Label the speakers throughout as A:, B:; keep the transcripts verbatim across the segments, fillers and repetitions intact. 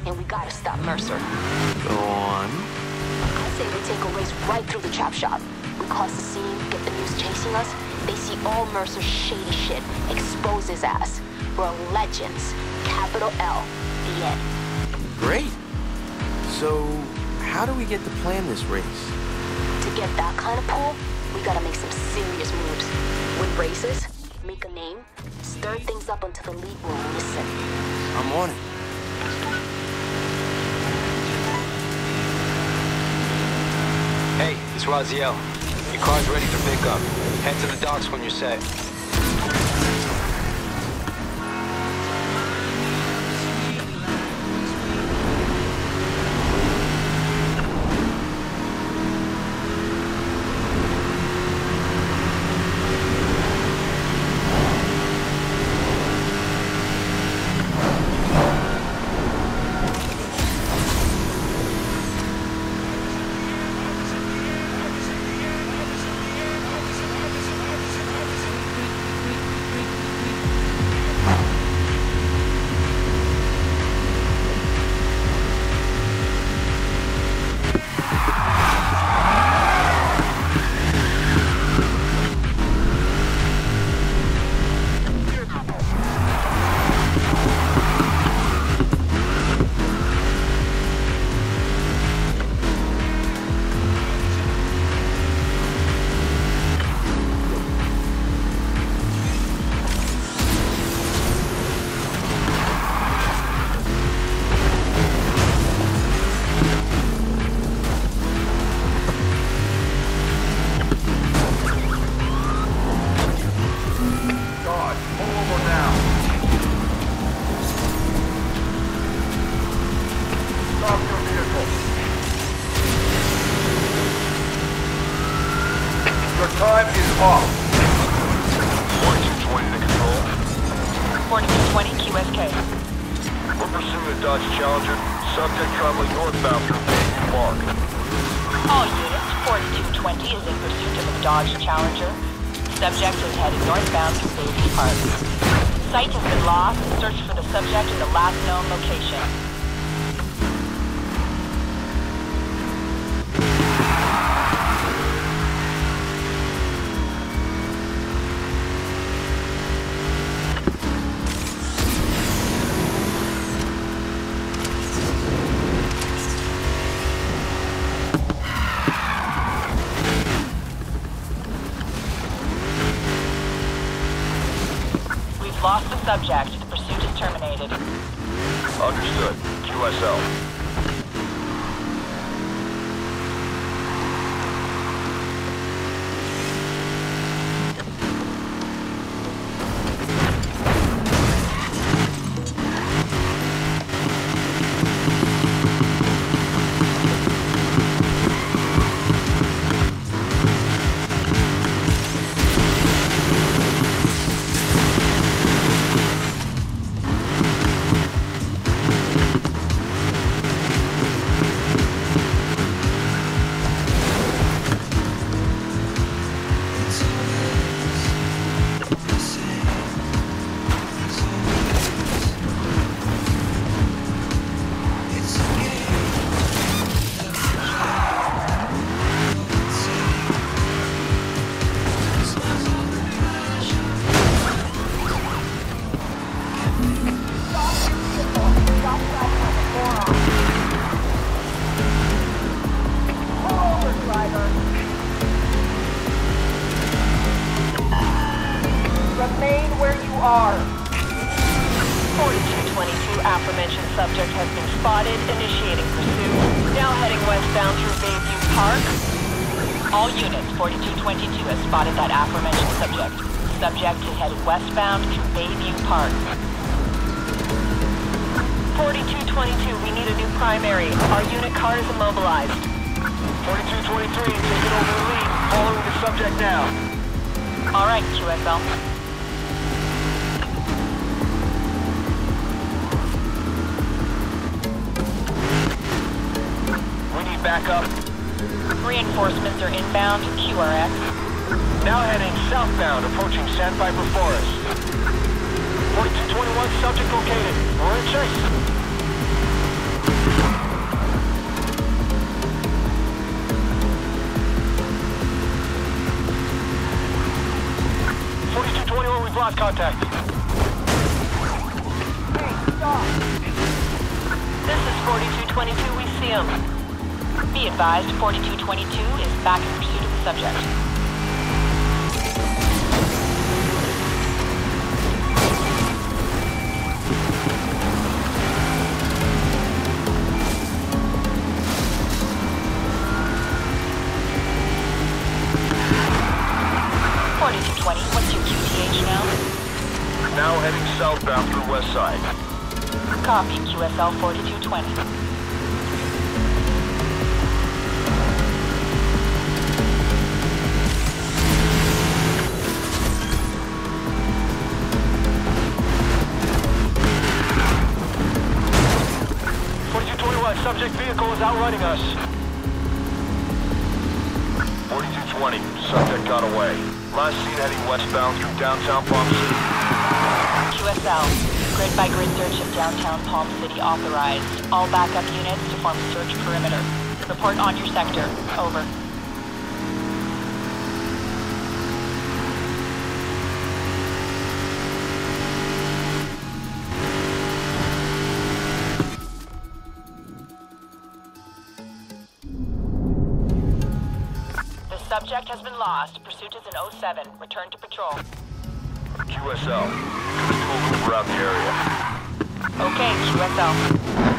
A: and we gotta stop Mercer.
B: Go on.
A: I say we take a race right through the chop shop. We cause the scene, get the news chasing us. They see all Mercer's shady shit, expose his ass. We're legends. Capital L. The end.
B: Great. So, how do we get to plan this race?
A: To get that kind of pull, we gotta make some serious moves. Win races, make a name, stir things up until the league will listen.
B: I'm on it.
C: Hey, it's Raziel. Your car's ready to pick up. Head to the docks when you're set.
D: Time is off.
E: forty-two twenty to control.
F: forty-two twenty Q S K.
E: We're pursuing a Dodge Challenger. Subject traveling northbound through Bayview Park.
F: All units, forty-two twenty is in pursuit of a Dodge Challenger. Subject is headed northbound through Bayview Park. Site has been lost. Search for the subject in the last known location. Lost the subject. The pursuit is terminated.
E: Understood. Q S L.
F: Remain where you are. forty-two twenty-two aforementioned subject has been spotted, initiating pursuit. Now heading westbound through Bayview Park. All units, forty-two twenty-two has spotted that aforementioned subject. Subject is headed westbound through Bayview Park. forty-two twenty-two, we need a new primary. Our unit car is immobilized.
E: forty-two twenty-three, taking over the lead. Following the subject now.
F: All right, Q S L.
E: We need backup.
F: Reinforcements are inbound, Q R X.
E: Now heading southbound, approaching Sandpiper Forest. forty-two twenty-one, subject located. We're in chase.
F: twenty-two, we see him. Be advised, forty-two twenty-two is back in pursuit of the subject. forty-two twenty, what's your Q T H now?
E: Now heading southbound through West Side.
F: Copy, Q S L forty-two twenty.
E: forty-two twenty-one, subject vehicle is outrunning us. forty-two twenty, subject got away. Last seen heading westbound through downtown Palm City.
F: Q S L, grid by grid search of downtown Palm City authorized. All backup units to form a search perimeter. Report on your sector. Over. The subject has been lost. Pursuit is in oh seven. Return to patrol.
E: Q S L, good to move around the area.
F: Okay, Q S L.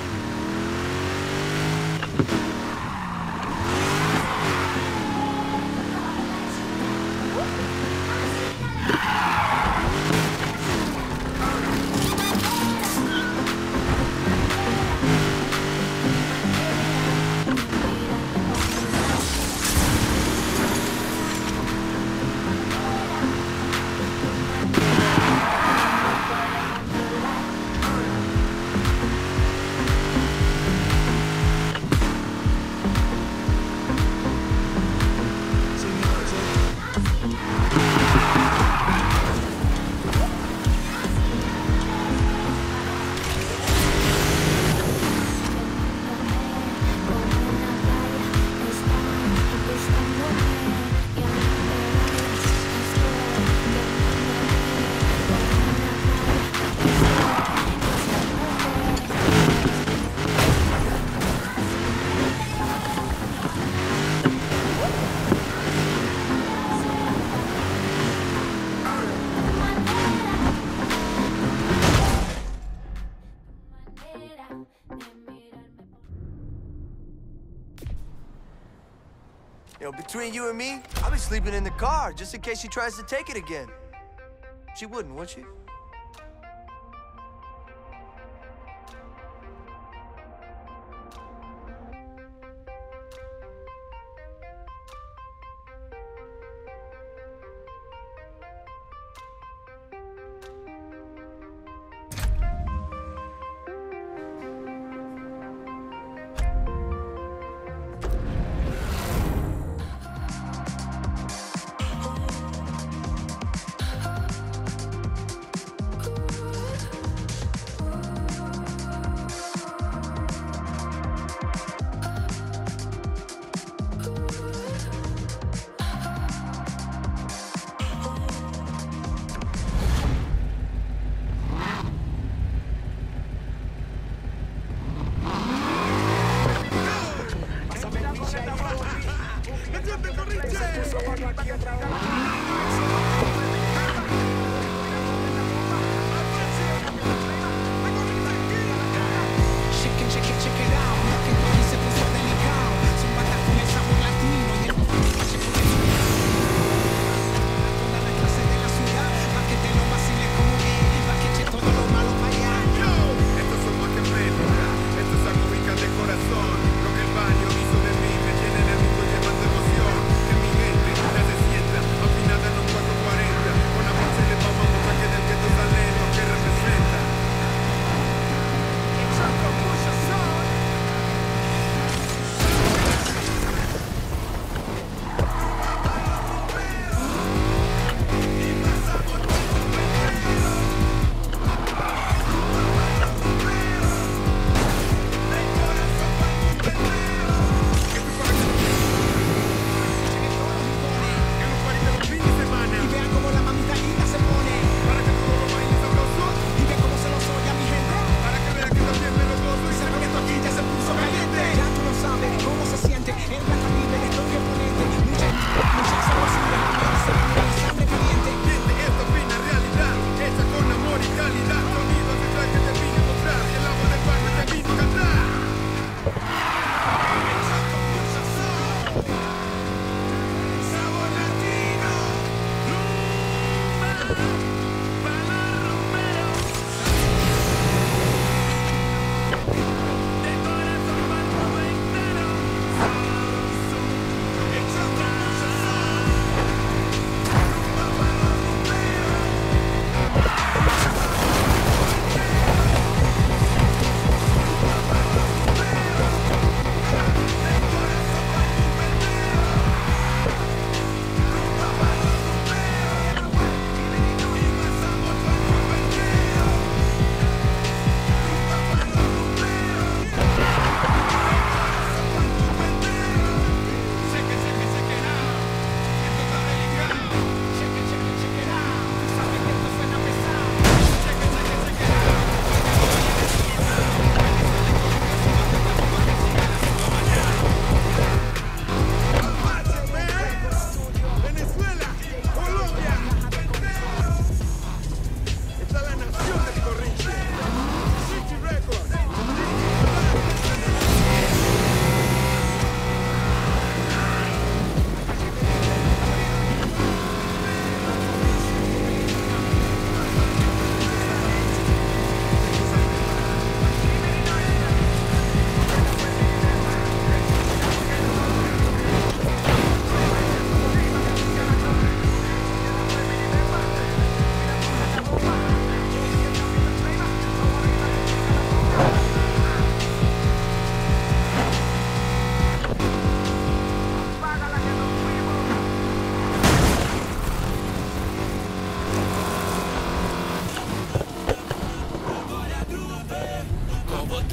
B: You know, between you and me, I'll be sleeping in the car just in case she tries to take it again. She wouldn't, would she?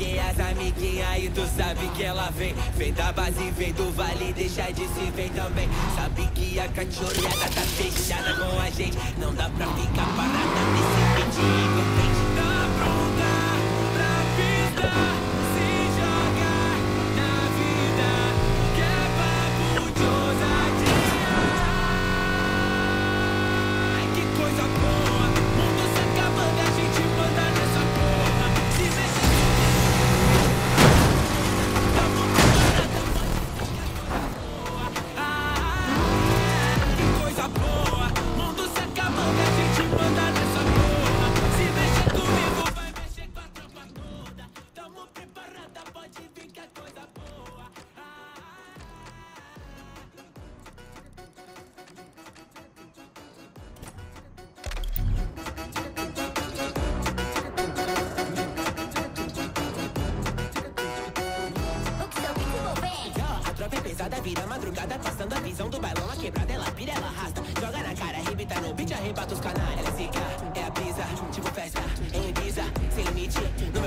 D: que as amiguinhas e tu sabe que ela vem. Vem da base, vem do vale, deixa de se ver também. Sabe que a cachorrada tá fechada com a gente. Não dá pra ficar parada nesse pedido. Tá pronta pra pista, se jogar na vida, que é papo de ousadia. Ai, que coisa boa, mundo se acabando e a gente manda nessa porra. Se mexe tamo que coisa boa, mundo se acabando e a gente manda nessa porra. Se mexe comigo, vai mexer com a tropa toda. Tamo preparada, pode vir que é coisa boa. A tropa é pesada, vira madrugada, passando a visão do bailão, a quebrada, ela pira, ela arrasta. Joga na cara, arrebita no beat, arrebata os canais. Ela zica, é a brisa, tipo festa, em Ibiza, sem limite, no